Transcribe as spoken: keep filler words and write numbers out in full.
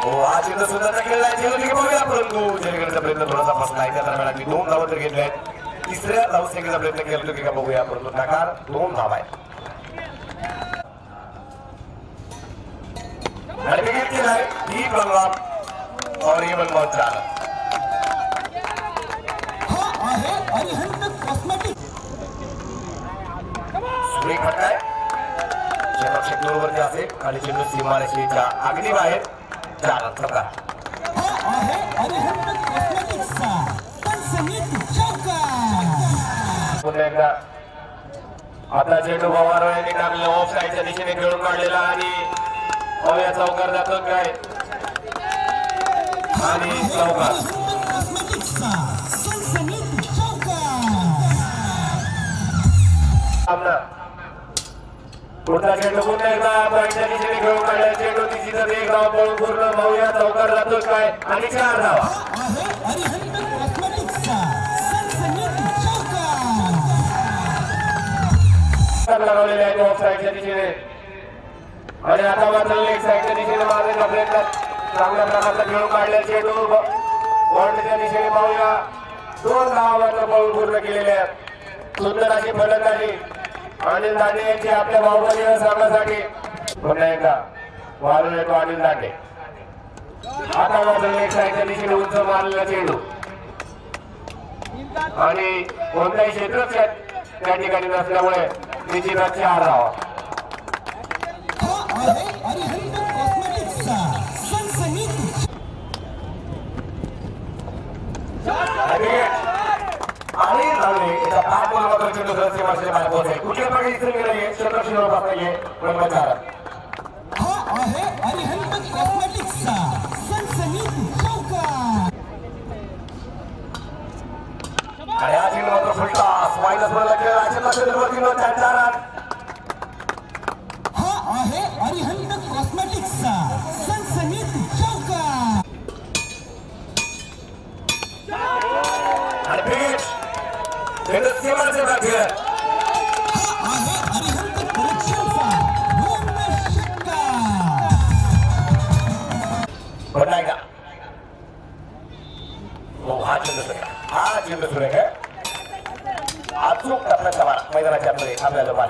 हा चेंडू सुंदर खेळला चेंडू बघूया परंतु चेंडूचा प्रयत्न थोडासा फसला आहे. त्या दरम्यान आम्ही दोन धावा तर घेतल्या आहेत. तिसऱ्या धावसंख्येचा प्रयत्न केला की का बघूया परंतु नकार दोन धावा आहेत. आणि विकेट केलाय ही बलराम और ये बलराम चार सुरेख फटकाय चेंडू क्षेत्रवरती असेल आणि चेंडू सीमारेषेच्या अगदी बाहेर चार फटका. पुन्हा एकदा आता चेंडू पवार यांनी टाकलेला ऑफ साईडच्या दिशेने खेळून काढलेला आणि या चौकार जातो काय आणि चौकार पुढचा चेंडू पुन्हा एकदा पॉईंटच्या दिशेने खेळून काढला चेंडू तिसरीचा एक धाव पळून पूर्ण भाऊया चौकार जातो काय आणि चार धावा. लागवलेले आहेत ऑफ साईडच्या दिशेने आणि आता मात्र लेग साईडच्या दिशेने मारण्याचा प्रयत्न चांगल्या प्रकारचा खेळून काढला चेंडू बॉन्डच्या दिशेने पाहूया दोन धावा मात्र पळून पूर्ण केलेल्या आहेत. सुंदर अशी फलंदाजी अनिल दांडे यांची आपल्या बाहुबलीला सांगण्यासाठी पुन्हा एकदा वाढून येतो अनिल दांडे. आता मात्र लेग साईडच्या दिशेने उंच मारलेला चेंडू आणि कोणताही क्षेत्रच त्या ठिकाणी नसल्यामुळे तिची रक्षा हारावा. कुठल्या प्रकारे इथे गेले चंद्रशिवर बसले ब्रह्मचार आणि हा चेंडू मात्र फुलटा मायनस मध्ये खेळला चंद्रवरती त्यांचा रन. हा आहे अरिहंत कॉस्मेटिक्सचा सनसनीत चौकार आणि पिच चेंडू सीमारेषेवर खेळ हा आहे अरिहंत कलेक्शनचा दोन षटकार. पुन्हा एकदा हा चेंडू सुरेख हा चेंडू सुरेख अचूक टप्प्याचा मैदानाच्या मध्ये आपल्याला